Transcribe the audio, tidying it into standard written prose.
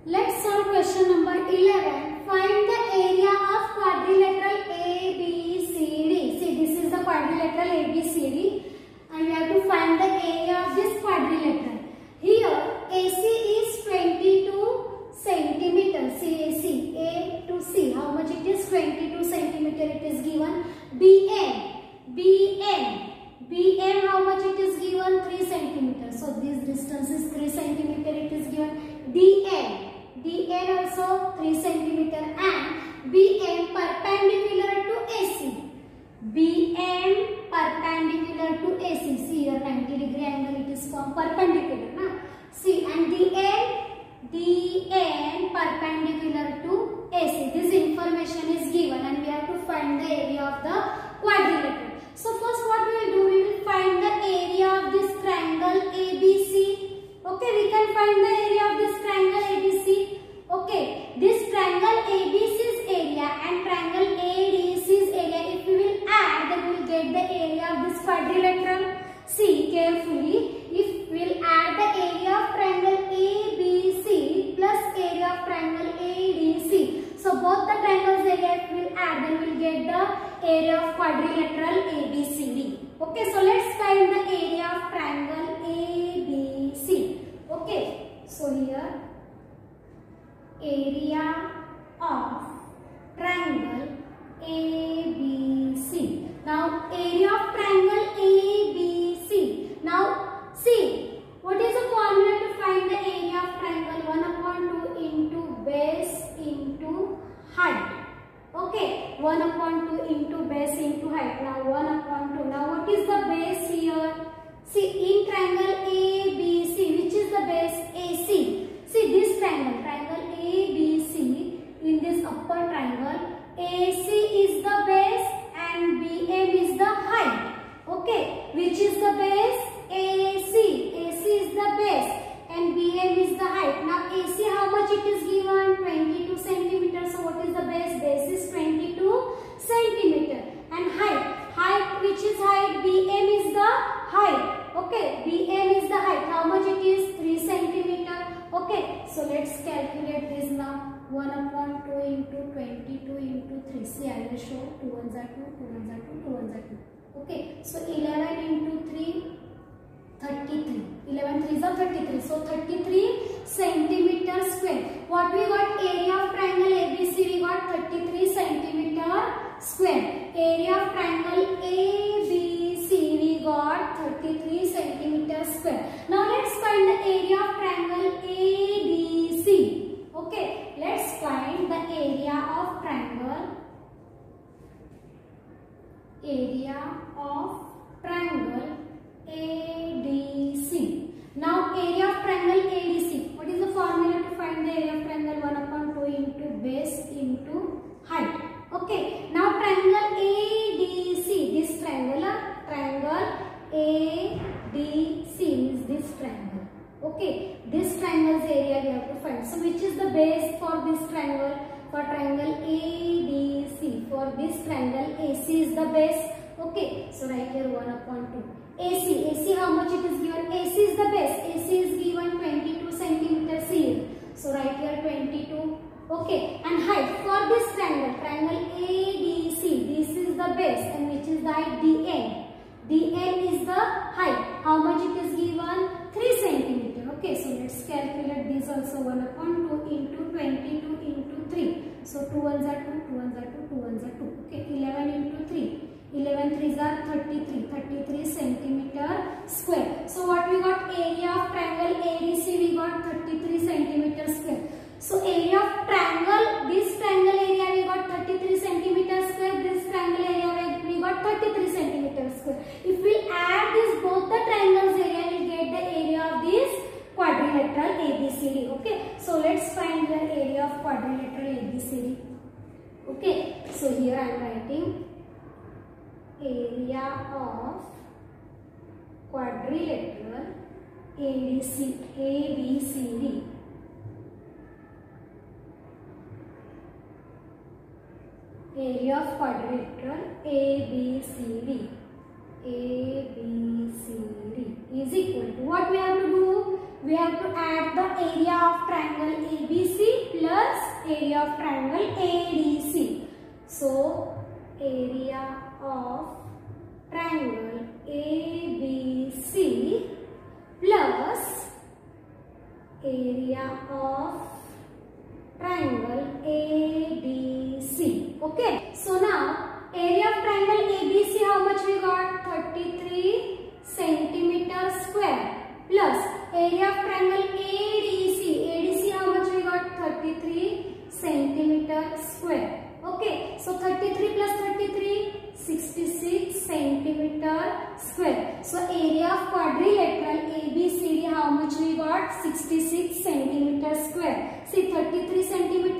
Let's solve question number 11. Find the area of quadrilateral ABCD. See, this is the quadrilateral ABCD and we have to find the area of this quadrilateral. Here AC is 22 centimeters. See AC, A to C. How much it is? 22 centimeter it is given. BM how much it is given? 3 centimeters. So this distance is 3 centimeter it is given. DN also 3 centimeter and BM perpendicular to AC. BM perpendicular to AC. See here 90 degree angle it is from perpendicular. Na? See and DN perpendicular to AC. This information is given and we have to find the area of the quadrilateral. So first what we will do, we will find the area of this triangle ABC. Okay, we can find the area of this triangle ABC. Okay, this triangle ABC's area and triangle ADC's area, if we will add, then we will get the area of this quadrilateral. See carefully, if we will add the area of triangle ABC plus area of triangle ADC. So both the triangles area if we will add, then we will get the area of quadrilateral ABCD. Okay, so let's find the area of triangle ABC. Okay, so here area of triangle ABC. Now area of triangle ABC. Now see, what is the formula to find the area of triangle? 1/2 into base into height. Okay, 1/2 into base into height. Now 1/2. Now what is the base here? See, in triangle ABC, which is the base? AC. See this triangle ABC, in this upper triangle, AC is the base and BM is the height. Okay, which is the base? AC. AC is the base and BM is the height. Now AC, how much it is given? 22 centimeters. So what is the base? Base is 22 centimeter. And height, which is height? BM is the height. Okay, BM is the height. How much it is? 3 centimeter. Okay, so let's calculate this now. 1/2 into 22 into 3. See, I will show 2 ones are 2, 2 ones are 2, 2 ones are 2. Okay, so 11 into 3, 33. 11 3s are 33. So 33 centimeter square. What we got? Area of triangle ABC we got 33 centimeter square. Area of triangle ABC we got 33 centimeter square. Now let's find the area of triangle ADC. Okay, let's find the area of triangle ADC. Now area of triangle ADC. What is the formula to find the area of triangle? 1/2 into base into height. Okay, now triangle ADC. This triangle ADC is this triangle. Okay, this triangle's area we have to find. So which is the base for this triangle? For triangle ADC. For this triangle AC is the base. Okay, so write here 1/2. AC how much it is given? AC is the base. AC is given 22 centimeters here. So write here 22. Okay, and height for this triangle ADC. This is the base and which is the height? DN is the height. How much it is given? 3 centimeter. Okay, so let's calculate this also. 1/2 into 22 into 3. So 2 ones are 2, 2 ones are 2, 2 ones are 2. Okay, 11 into 3. 11 3s are 33. 33 centimeter square. So what we got? Area of triangle ADC we got 33 centimeter square. So area of triangle, this triangle area we got 33 centimeter square. This triangle area we got 33 centimeter square. If we add this both the triangles area, we will get the area of this quadrilateral ABCD. Okay, so let's find the area of quadrilateral ABCD. Okay, so here I am writing area of quadrilateral ABCD. Area of quadrilateral ABCD. is equal to, what we have to do? We have to add the area of triangle ABC area of triangle ADC. So area of triangle ABC plus area of triangle ADC. Okay. So now area of triangle ABC, how much we got? 33 centimeter square plus area of triangle ADC. ADC how much we got? 33 centimeter square. Okay. So 33 plus 33, 66 centimeter square. So area of quadrilateral ABCD, how much we got? 66 centimeter square. See, 33 centimeter